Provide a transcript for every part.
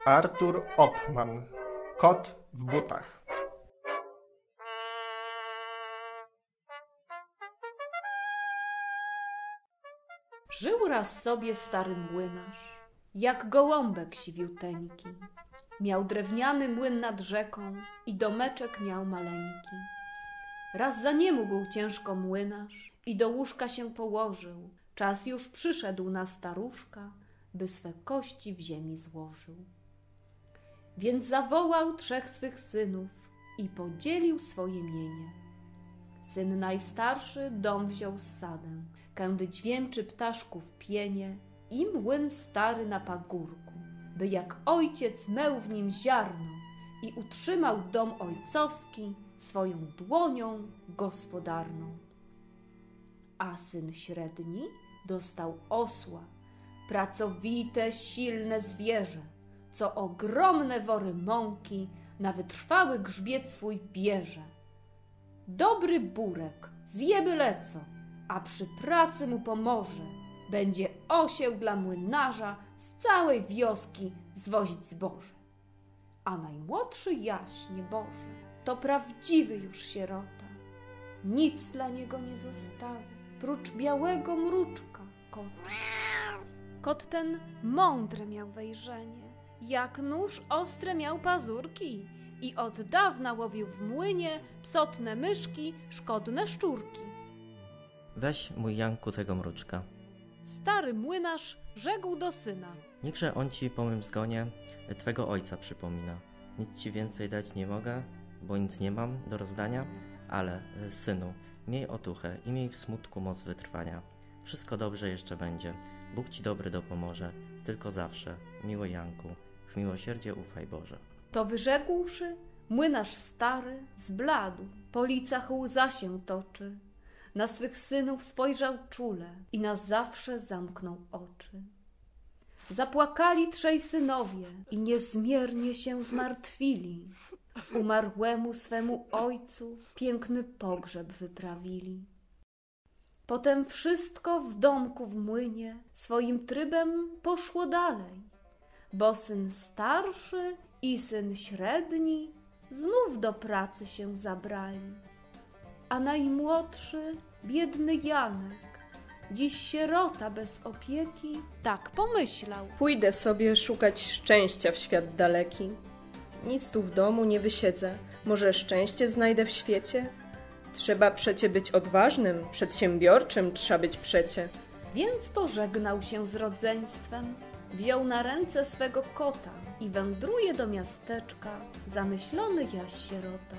Artur Oppmann. Kot w butach. Żył raz sobie stary młynarz, jak gołąbek siwiuteńki. Miał drewniany młyn nad rzeką i domeczek miał maleńki. Raz zaniemógł ciężko młynarz i do łóżka się położył. Czas już przyszedł na staruszka, by swe kości w ziemi złożył. Więc zawołał 3 swych synów i podzielił swoje mienie. Syn najstarszy dom wziął z sadem, kędy dźwięczy ptaszków pienie i młyn stary na pagórku, by jak ojciec meł w nim ziarno i utrzymał dom ojcowski swoją dłonią gospodarną. A syn średni dostał osła, pracowite, silne zwierzę, co ogromne wory mąki na wytrwały grzbiet swój bierze. Dobry burek, zje byle co, a przy pracy mu pomoże. Będzie osieł dla młynarza z całej wioski zwozić zboże. A najmłodszy jaśnie Boże, to prawdziwy już sierota. Nic dla niego nie zostało, prócz białego mruczka kota. Kot ten mądre miał wejrzenie, jak nóż ostre miał pazurki i od dawna łowił w młynie psotne myszki, szkodne szczurki. Weź, mój Janku, tego mruczka. Stary młynarz rzekł do syna: Niechże on ci po mym zgonie twego ojca przypomina. Nic ci więcej dać nie mogę, bo nic nie mam do rozdania, ale, synu, miej otuchę i miej w smutku moc wytrwania. Wszystko dobrze jeszcze będzie, Bóg ci dobry dopomoże, tylko zawsze, miły Janku, w miłosierdzie ufaj Boże. To wyrzekłszy, młynarz stary zbladł, po licach łza się toczy. Na swych synów spojrzał czule i na zawsze zamknął oczy. Zapłakali 3 synowie i niezmiernie się zmartwili. Umarłemu swemu ojcu piękny pogrzeb wyprawili. Potem wszystko w domku w młynie swoim trybem poszło dalej, bo syn starszy i syn średni znów do pracy się zabrali. A najmłodszy, biedny Janek, dziś sierota bez opieki, tak pomyślał: Pójdę sobie szukać szczęścia w świat daleki. Nic tu w domu nie wysiedzę, może szczęście znajdę w świecie? Trzeba przecie być odważnym, przedsiębiorczym trzeba być przecie. Więc pożegnał się z rodzeństwem, wziął na ręce swego kota i wędruje do miasteczka, zamyślony jaś sierota.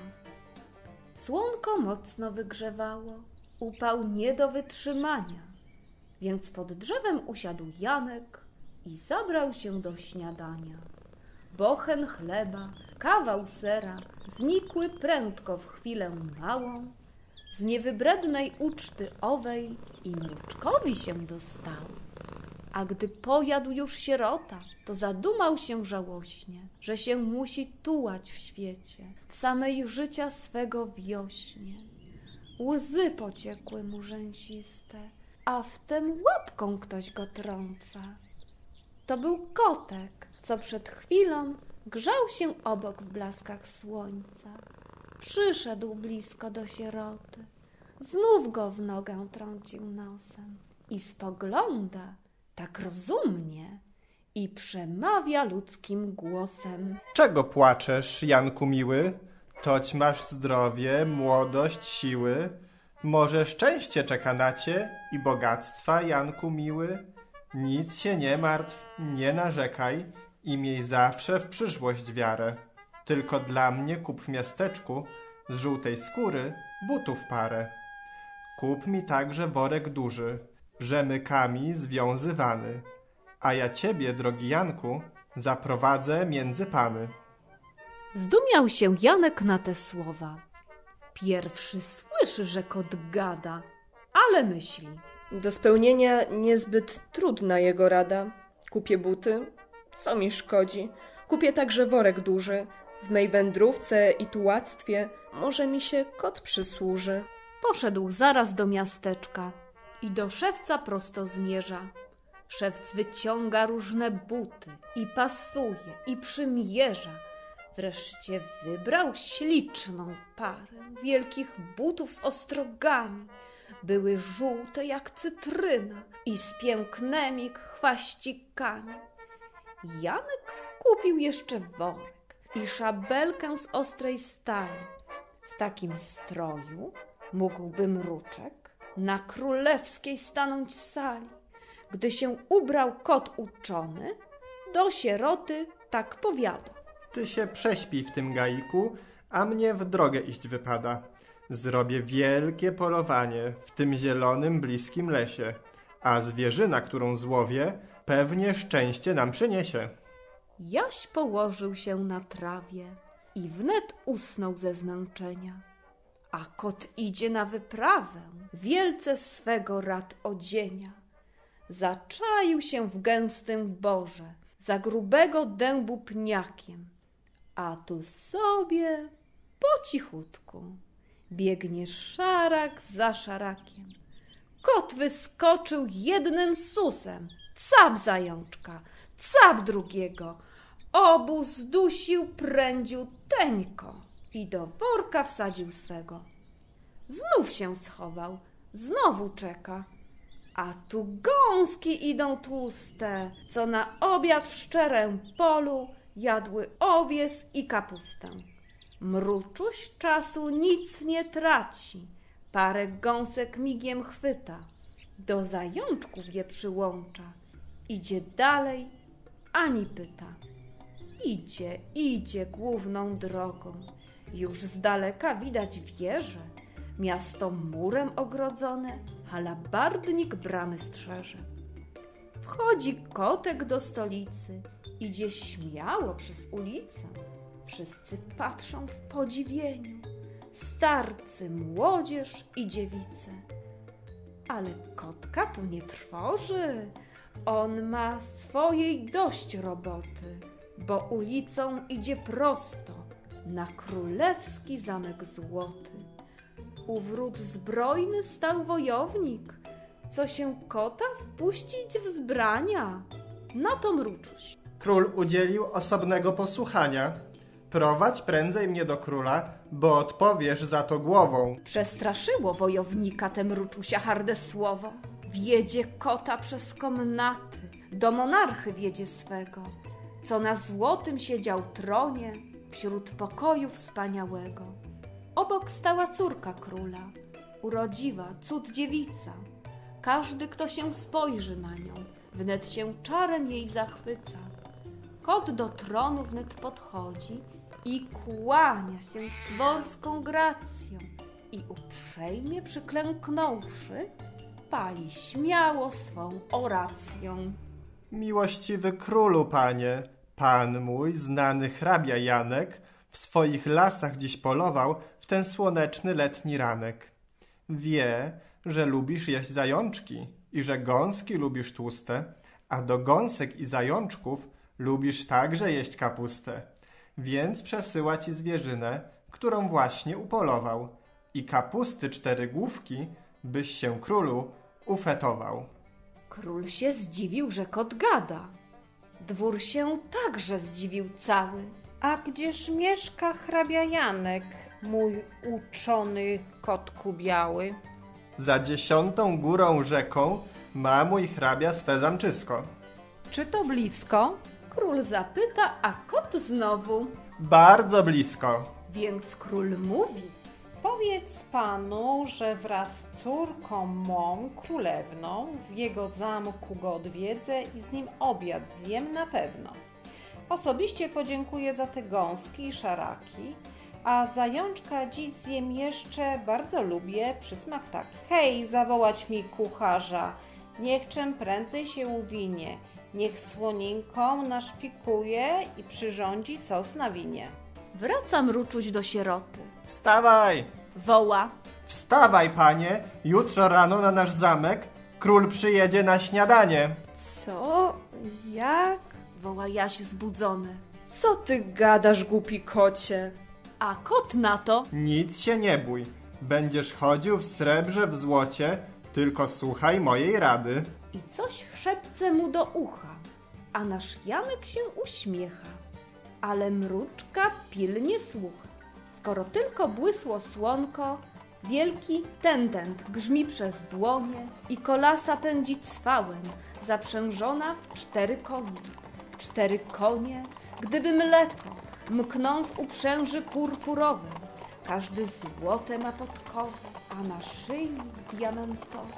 Słonko mocno wygrzewało, upał nie do wytrzymania, więc pod drzewem usiadł Janek i zabrał się do śniadania. Bochen chleba, kawał sera znikły prędko w chwilę małą, z niewybrednej uczty owej i mruczkowi się dostało. A gdy pojadł już sierota, to zadumał się żałośnie, że się musi tułać w świecie, w samej życia swego wiośnie. Łzy pociekły mu rzęsiste, a wtem łapką ktoś go trąca. To był kotek, co przed chwilą grzał się obok w blaskach słońca. Przyszedł blisko do sieroty, znów go w nogę trącił nosem i spogląda tak rozumnie i przemawia ludzkim głosem: Czego płaczesz, Janku miły? Toć masz zdrowie, młodość, siły. Może szczęście czeka na cię i bogactwa, Janku miły? Nic się nie martw, nie narzekaj i miej zawsze w przyszłość wiarę. Tylko dla mnie kup w miasteczku z żółtej skóry butów parę. Kup mi także worek duży, rzemykami związywany, a ja ciebie, drogi Janku, zaprowadzę między pany. Zdumiał się Janek na te słowa. Pierwszy słyszy, że kot gada, ale myśli: Do spełnienia niezbyt trudna jego rada. Kupię buty, co mi szkodzi. Kupię także worek duży. W mej wędrówce i tułactwie może mi się kot przysłuży. Poszedł zaraz do miasteczka i do szewca prosto zmierza. Szewc wyciąga różne buty i pasuje i przymierza. Wreszcie wybrał śliczną parę wielkich butów z ostrogami. Były żółte jak cytryna i z pięknymi chwaścikami. Janek kupił jeszcze worek i szabelkę z ostrej stali. W takim stroju mógłby Mruczek na królewskiej stanąć sali. Gdy się ubrał kot uczony, do sieroty tak powiada: Ty się prześpij w tym gaiku, a mnie w drogę iść wypada. Zrobię wielkie polowanie w tym zielonym, bliskim lesie, a zwierzyna, którą złowię, pewnie szczęście nam przyniesie. Jaś położył się na trawie i wnet usnął ze zmęczenia. A kot idzie na wyprawę, wielce swego rad odzienia. Zaczaił się w gęstym borze, za grubego dębu pniakiem, a tu sobie po cichutku biegnie szarak za szarakiem. Kot wyskoczył jednym susem, cap zajączka, cap drugiego. Obu zdusił prędziuteńko i do worka wsadził swego. Znów się schował, znowu czeka. A tu gąski idą tłuste, co na obiad w szczerem polu jadły owies i kapustę. Mruczuś czasu nic nie traci, parę gąsek migiem chwyta, do zajączków je przyłącza. Idzie dalej, ani pyta. Idzie główną drogą. Już z daleka widać wieże, miasto murem ogrodzone, halabardnik bramy strzeże. Wchodzi kotek do stolicy, idzie śmiało przez ulicę. Wszyscy patrzą w podziwieniu, starcy, młodzież i dziewice. Ale kotka to nie trwoży, on ma swojej dość roboty, bo ulicą idzie prosto na królewski zamek złoty. U wrót zbrojny stał wojownik, co się kota wpuścić wzbrania. Na to Mruczuś: Król udzielił osobnego posłuchania. Prowadź prędzej mnie do króla, bo odpowiesz za to głową. Przestraszyło wojownika te Mruczusia harde słowo. Wiedzie kota przez komnaty, do monarchy wiedzie swego, co na złotym siedział tronie wśród pokoju wspaniałego. Obok stała córka króla, urodziwa, cud dziewica. Każdy, kto się spojrzy na nią, wnet się czarem jej zachwyca. Kot do tronu wnet podchodzi i kłania się z dworską gracją i uprzejmie przyklęknąwszy, pali śmiało swą oracją. Miłościwy królu, panie, pan mój, znany hrabia Janek, w swoich lasach dziś polował w ten słoneczny letni ranek. Wie, że lubisz jeść zajączki i że gąski lubisz tłuste, a do gąsek i zajączków lubisz także jeść kapustę. Więc przesyła ci zwierzynę, którą właśnie upolował, i kapusty 4 główki, byś się królu ufetował. Król się zdziwił, że kot gada. Dwór się także zdziwił cały. A gdzież mieszka hrabia Janek, mój uczony kotku biały? Za 10 górą rzeką ma mój hrabia swe zamczysko. Czy to blisko? Król zapyta, a kot znowu. Bardzo blisko. Więc król mówi: Powiedz panu, że wraz z córką mą królewną w jego zamku go odwiedzę i z nim obiad zjem na pewno. Osobiście podziękuję za te gąski i szaraki, a zajączka dziś zjem jeszcze, bardzo lubię przysmak taki. Hej, zawołać mi kucharza, niech czym prędzej się uwinie, niech słoninką naszpikuje i przyrządzi sos na winie. Wraca Mruczuś do sieroty. Wstawaj! Woła: Wstawaj, panie! Jutro rano na nasz zamek król przyjedzie na śniadanie. Co? Jak? woła Jaś zbudzony. Co ty gadasz, głupi kocie? A kot na to: Nic się nie bój. Będziesz chodził w srebrze, w złocie, tylko słuchaj mojej rady. i coś szepce mu do ucha, a nasz Janek się uśmiecha, ale mruczka pilnie słucha. Skoro tylko błysło słonko, wielki tentent grzmi przez dłonie i kolasa pędzi cwałem, zaprzężona w 4 konie. 4 konie, gdyby mleko, mkną w uprzęży purpurowym, każdy złote ma podkowy, a naszyjnik diamentowy.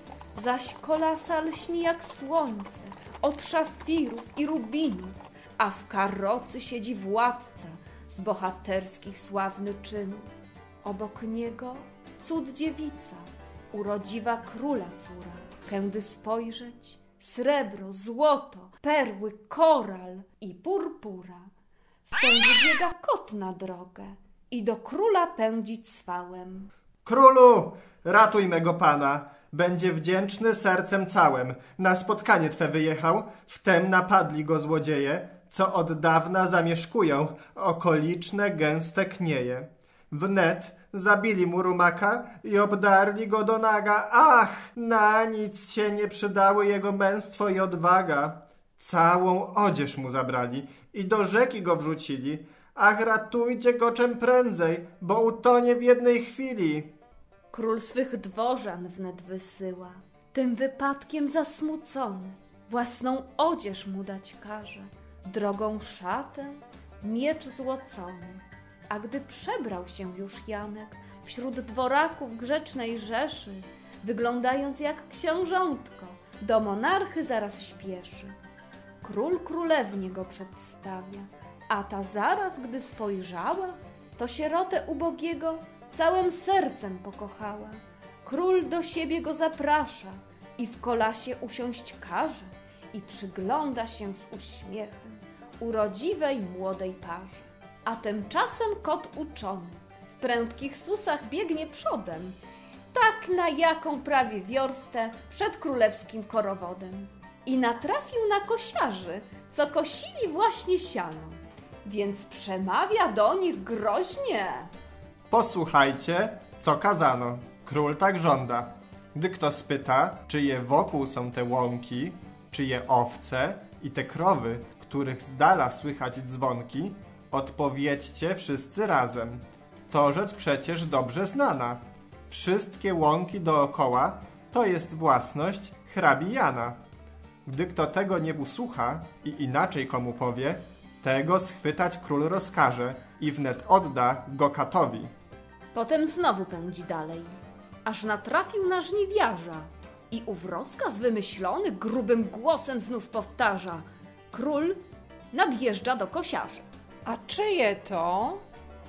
Zaś kolasa lśni jak słońce, od szafirów i rubinów, a w karocy siedzi władca z bohaterskich sławny czynów. Obok niego cud dziewica, urodziwa króla córa, kędy spojrzeć, srebro, złoto, perły, koral i purpura. Wtem wybiega kot na drogę i do króla pędzi cwałem. Królu, ratuj mego pana, będzie wdzięczny sercem całym. Na spotkanie twe wyjechał, wtem napadli go złodzieje, co od dawna zamieszkują okoliczne gęste knieje. Wnet zabili mu rumaka i obdarli go do naga. Ach, na nic się nie przydały jego męstwo i odwaga. Całą odzież mu zabrali i do rzeki go wrzucili. Ach, ratujcie go czym prędzej, bo utonie w jednej chwili. Król swych dworzan wnet wysyła, tym wypadkiem zasmucony, własną odzież mu dać każe, drogą szatę, miecz złocony. A gdy przebrał się już Janek wśród dworaków grzecznej rzeszy, wyglądając jak książątko, do monarchy zaraz śpieszy. Król królewnie go przedstawia, a ta zaraz, gdy spojrzała, to sierotę ubogiego całym sercem pokochała. Król do siebie go zaprasza i w kolasie usiąść każe i przygląda się z uśmiechem urodziwej młodej parze. A tymczasem kot uczony w prędkich susach biegnie przodem, tak na jaką prawie wiorstę przed królewskim korowodem. I natrafił na kosiarzy, co kosili właśnie siano, więc przemawia do nich groźnie. Posłuchajcie, co kazano. Król tak żąda. Gdy kto spyta, czyje wokół są te łąki, czyje owce i te krowy, których z dala słychać dzwonki, odpowiedzcie wszyscy razem. To rzecz przecież dobrze znana. Wszystkie łąki dookoła to jest własność hrabi Jana. Gdy kto tego nie usłucha i inaczej komu powie, tego schwytać król rozkaże i wnet odda go katowi. Potem znowu pędzi dalej, aż natrafił na żniwiarza i ów rozkaz wymyślony grubym głosem znów powtarza. Król nadjeżdża do kosiarzy. A czyje to?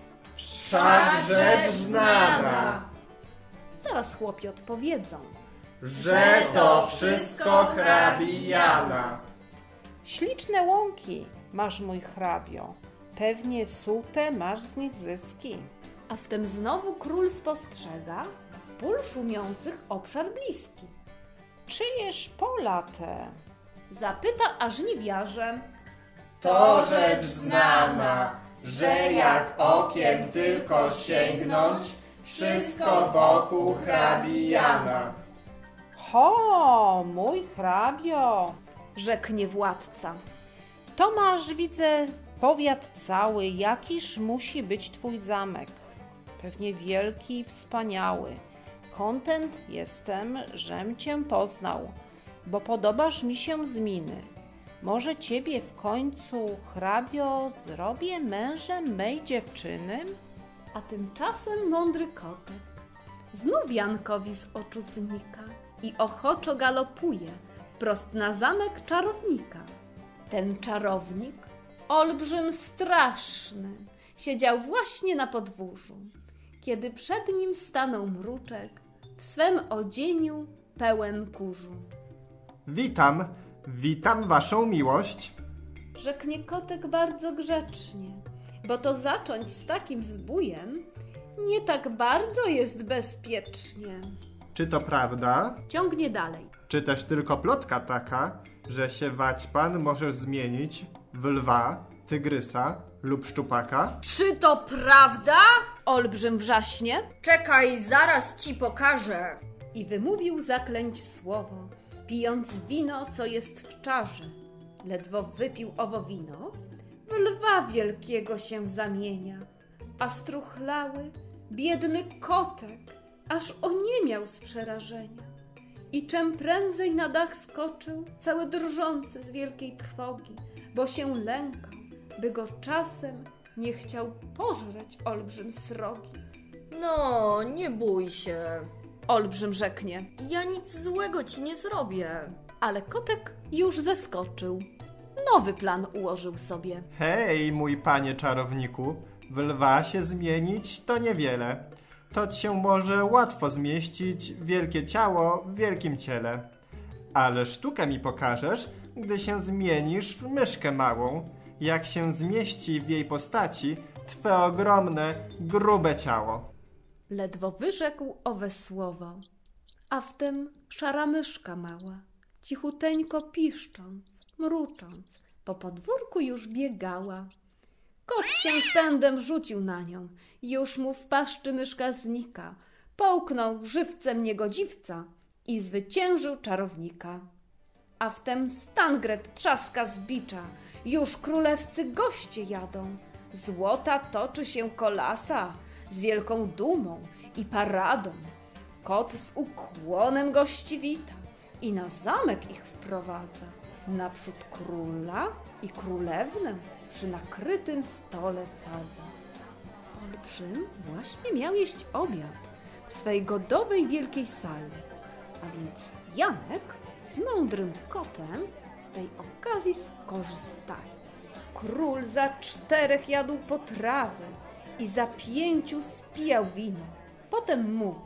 Wszak rzecz znana, Zaraz chłopi odpowiedzą. że to wszystko hrabi Jana. Śliczne łąki masz, mój hrabio. Pewnie sute masz z nich zyski. A wtem znowu król spostrzega pól szumiących obszar bliski. Czyjeż pola te? Zapyta a żniwiarze. To rzecz znana, że jak okiem tylko sięgnąć, wszystko wokół hrabi Jana. Ho, mój hrabio, Rzeknie władca. to masz, widzę, powiat cały, jakiż musi być twój zamek. Pewnie wielki i wspaniały. Kontent jestem, żem cię poznał, bo podobasz mi się z miny. Może ciebie w końcu, hrabio, zrobię mężem mej dziewczyny? A tymczasem mądry kotek znów Jankowi z oczu znika i ochoczo galopuje wprost na zamek czarownika. Ten czarownik, olbrzym straszny, siedział właśnie na podwórzu, kiedy przed nim stanął mruczek w swem odzieniu pełen kurzu. Witam waszą miłość. Rzeknie kotek bardzo grzecznie, bo to zacząć z takim zbójem nie tak bardzo jest bezpiecznie. Czy to prawda? Ciągnie dalej. Czy też tylko plotka taka, że się waćpan możesz zmienić w lwa, tygrysa lub szczupaka? Czy to prawda? Olbrzym wrzaśnie. Czekaj, zaraz ci pokażę. I wymówił zaklęć słowo. pijąc wino, co jest w czarze. Ledwo wypił owo wino, w lwa wielkiego się zamienia, a struchlały, biedny kotek aż oniemiał z przerażenia. I czem prędzej na dach skoczył, cały drżący z wielkiej trwogi, bo się lękał, by go czasem nie chciał pożreć olbrzym srogi. No, nie bój się. Olbrzym rzeknie, Ja nic złego ci nie zrobię. ale kotek już zeskoczył. Nowy plan ułożył sobie. Hej, mój panie czarowniku, w lwa się zmienić to niewiele. To się może łatwo zmieścić wielkie ciało w wielkim ciele. Ale sztukę mi pokażesz, gdy się zmienisz w myszkę małą, jak się zmieści w jej postaci twe ogromne, grube ciało. Ledwo wyrzekł owe słowa, a wtem szara myszka mała, cichuteńko piszcząc, mrucząc, po podwórku już biegała. Kot się pędem rzucił na nią, już mu w paszczy myszka znika, połknął żywcem niegodziwca i zwyciężył czarownika. A wtem Stangret trzaska z bicza, już królewscy goście jadą. Złota toczy się kolasa, z wielką dumą i paradą. Kot z ukłonem gości wita i na zamek ich wprowadza. Naprzód króla i królewnę przy nakrytym stole sadza. Olbrzym właśnie miał jeść obiad w swej godowej wielkiej sali, a więc Janek z mądrym kotem z tej okazji skorzystali. Król za 4 jadł potrawy i za 5 spijał wino. Potem mówi: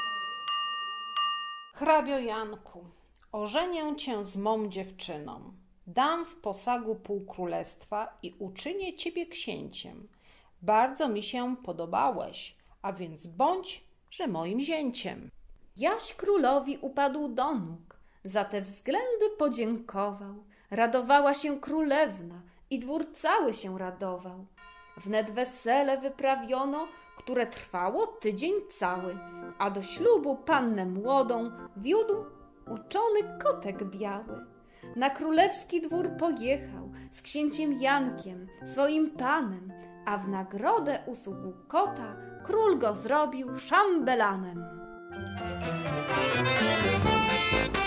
Hrabio Janku, ożenię cię z mą dziewczyną. Dam w posagu pół królestwa i uczynię ciebie księciem. Bardzo mi się podobałeś, a więc bądź, że moim zięciem. Jaś królowi upadł do nóg, za te względy podziękował. Radowała się królewna i dwór cały się radował. Wnet wesele wyprawiono, które trwało tydzień cały, a do ślubu pannę młodą wiódł uczony kotek biały. Na królewski dwór pojechał z księciem Jankiem, swoim panem, a w nagrodę usług kota król go zrobił szambelanem.